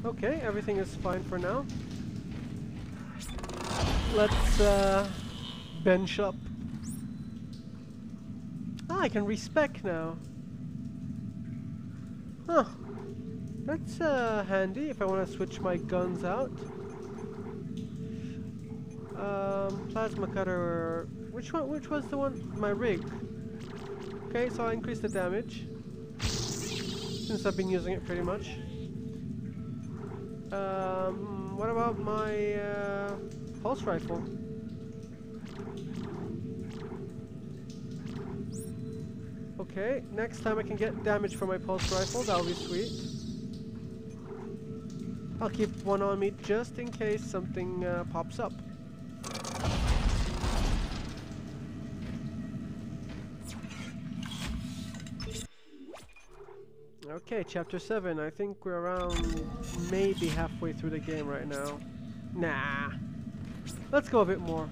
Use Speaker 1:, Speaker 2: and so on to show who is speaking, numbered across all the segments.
Speaker 1: Okay, everything is fine for now. Let's bench up. Ah, I can respec now. Huh. That's handy if I want to switch my guns out. Plasma cutter. Which one? Which was the one? My rig. Okay, so I'll increase the damage since I've been using it pretty much. What about my pulse rifle? Okay, next time I can get damage from my pulse rifle, that'll be sweet. I'll keep one on me just in case something pops up. Okay, chapter 7. I think we're around maybe halfway through the game right now. Nah. Let's go a bit more.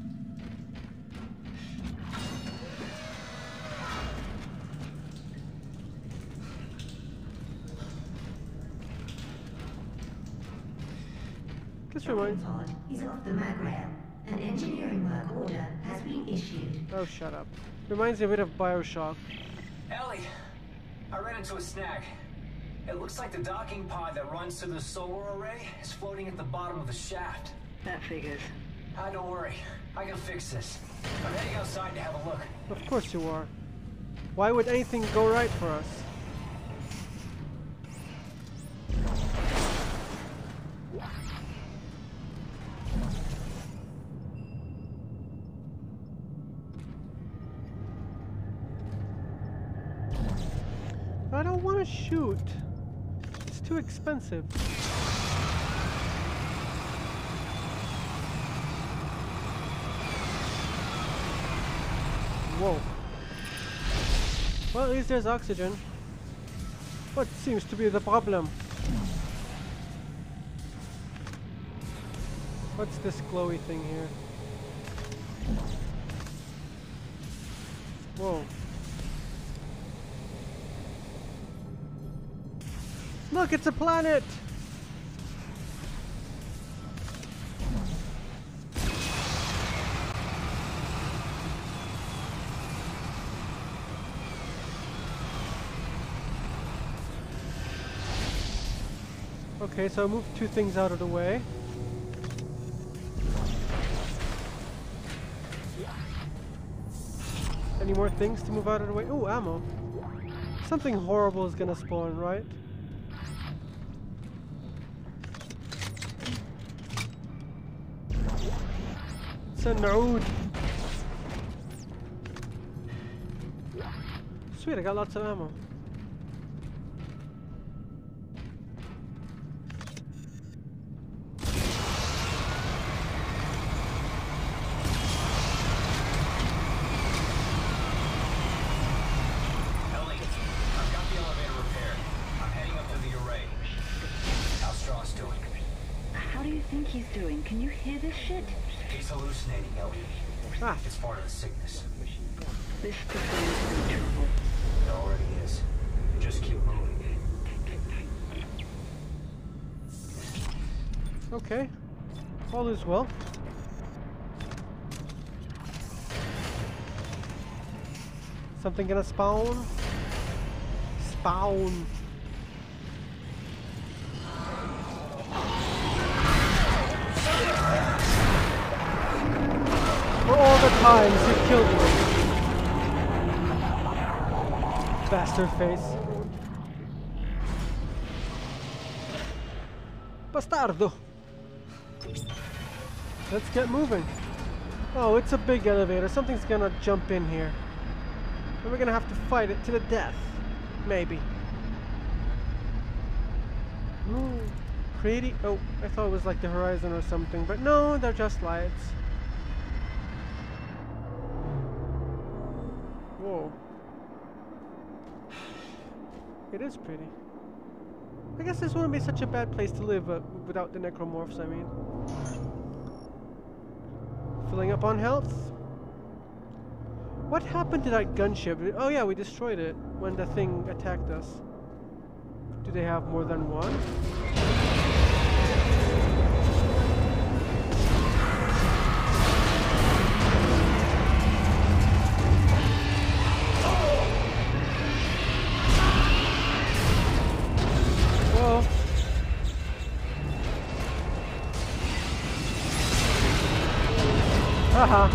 Speaker 1: This reminds...
Speaker 2: pod is off the mag rail. An engineering work order has been issued.
Speaker 1: Oh, shut up. Reminds me a bit of Bioshock.
Speaker 3: Ellie, I ran into a snag. It looks like the docking pod that runs to the solar array is floating at the bottom of the shaft.
Speaker 4: That figures.
Speaker 3: Don't worry. I can fix this. I'm heading outside to have a look.
Speaker 1: Of course you are. Why would anything go right for us? I don't want to shoot. It's too expensive. Whoa. Well, at least there's oxygen. What seems to be the problem? What's this glowy thing here? Whoa. Look, it's a planet! Okay, so I moved two things out of the way. Any more things to move out of the way? Ooh, ammo. Something horrible is gonna spawn, right? Naoud. Sweet, I got lots of ammo.
Speaker 3: Ellie, I've got the elevator repaired. I'm heading up to the array. How's Strauss doing?
Speaker 4: How do you think he's doing? Can you hear this shit?
Speaker 3: He's hallucinating, Ellie.
Speaker 1: Ah.
Speaker 3: It's part of the sickness.
Speaker 4: This could be trouble.
Speaker 3: It already is. Just keep moving.
Speaker 1: Okay. All is well. Something gonna spawn? Spawn. For all the times you killed me. Bastard face. Bastardo. Let's get moving. Oh, it's a big elevator. Something's gonna jump in here. And we're gonna have to fight it to the death. Maybe. Ooh. Pretty. Oh, I thought it was like the horizon or something. But no, they're just lights. Whoa. It is pretty. I guess this wouldn't be such a bad place to live without the necromorphs, I mean. Filling up on health. What happened to that gunship? Oh yeah, we destroyed it when the thing attacked us. Do they have more than one? Haha.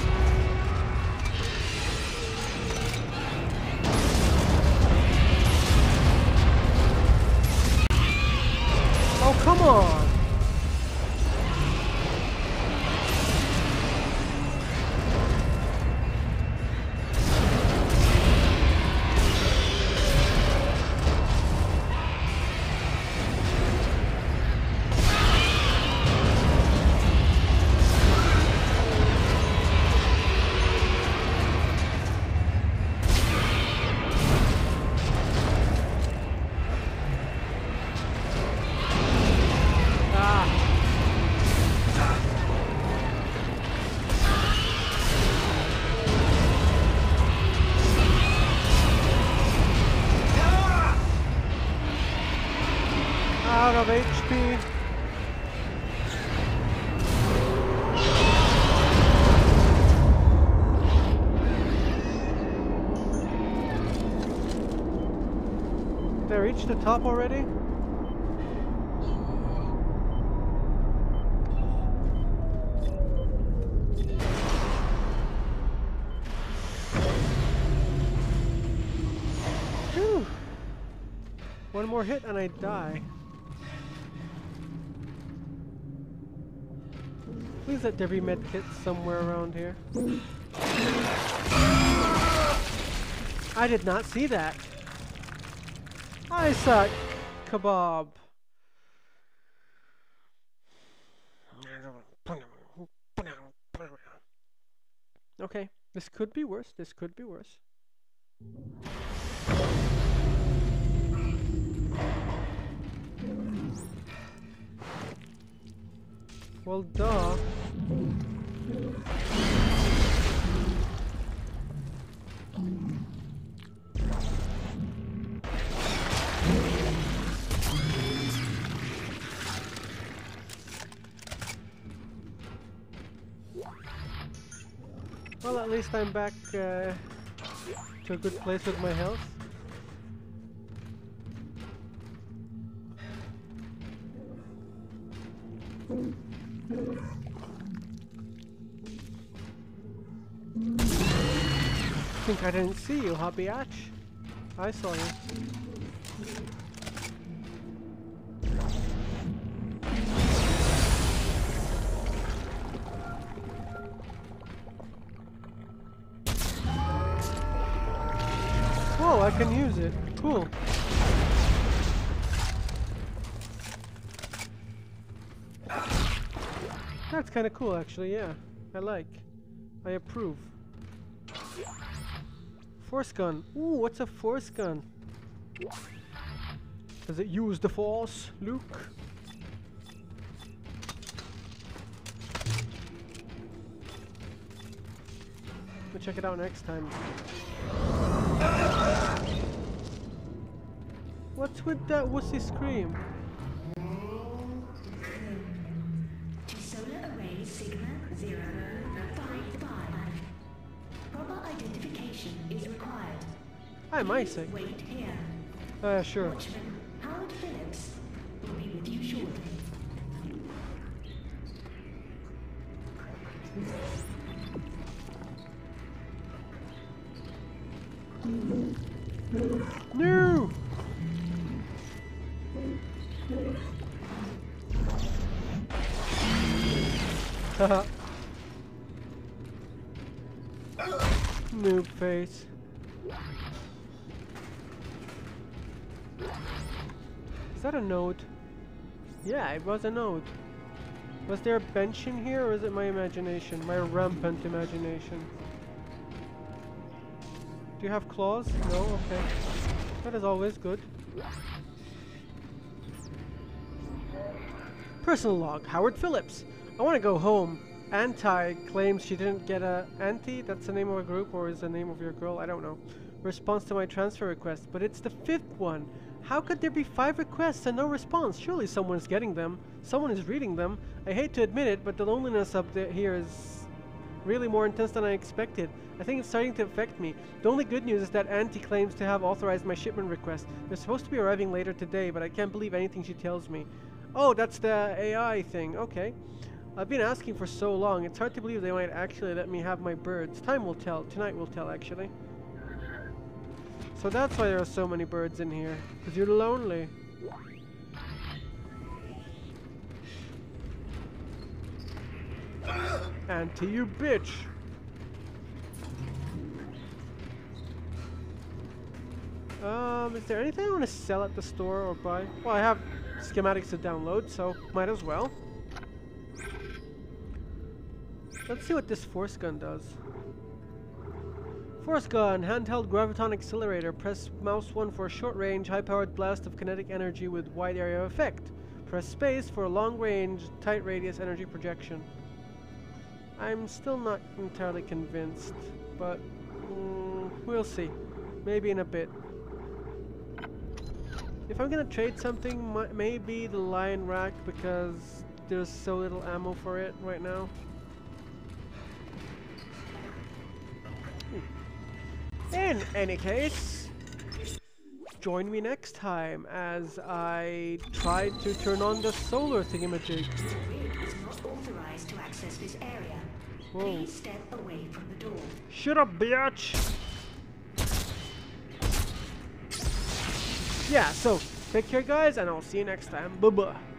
Speaker 1: Oh, come on! Out of HP. Did I reach the top already? Whew. One more hit and I die. Please let there be medkits somewhere around here. I did not see that. I suck. Kebab. Okay, this could be worse. This could be worse. Well, duh. Well, at least I'm back to a good place with my health. I think I didn't see you, Hobby Atch. I saw you. Whoa, I can use it. Cool. That's kind of cool, actually, yeah. I like. I approve. Force gun. Ooh, what's a force gun? Does it use the force, Luke? We'll check it out next time. What's with that wussy scream?
Speaker 2: To solar array Sigma 055. Proper identification is required.
Speaker 1: I'm Isaac.
Speaker 2: Wait here.
Speaker 1: Sure.
Speaker 2: Watchman Howard Phillips will be with you shortly.
Speaker 1: No! Haha. Noob face. Is that a node? Yeah, it was a node. Was there a bench in here, or is it my imagination? My rampant imagination. Do you have claws? No? Okay. That is always good. Personal log, Howard Phillips. I want to go home. Anti claims she didn't get a... Anti? That's the name of a group, or is the name of your girl? I don't know. Response to my transfer request, but it's the 5th one. How could there be 5 requests and no response? Surely someone's getting them. Someone is reading them. I hate to admit it, but the loneliness up there here is really more intense than I expected. I think it's starting to affect me. The only good news is that Auntie claims to have authorized my shipment request. They're supposed to be arriving later today, but I can't believe anything she tells me. Oh, that's the AI thing. Okay. I've been asking for so long, it's hard to believe they might actually let me have my birds. Time will tell. Tonight will tell, actually. So that's why there are so many birds in here. Because you're lonely. Auntie, you bitch! Is there anything I want to sell at the store or buy? Well, I have schematics to download, so might as well. Let's see what this force gun does. Force gun, handheld graviton accelerator. Press mouse 1 for a short range, high-powered blast of kinetic energy with wide area effect. Press space for a long range, tight radius energy projection. I'm still not entirely convinced, but we'll see. Maybe in a bit. If I'm gonna trade something, maybe the lion rack, because there's so little ammo for it right now. In any case, join me next time as I try to turn on the solar thingamajig.
Speaker 2: The rig is not authorized to access this area.
Speaker 1: Whoa.
Speaker 2: Please step away from the door.
Speaker 1: Shut up, bitch! Yeah, so take care, guys, and I'll see you next time. Bye-bye.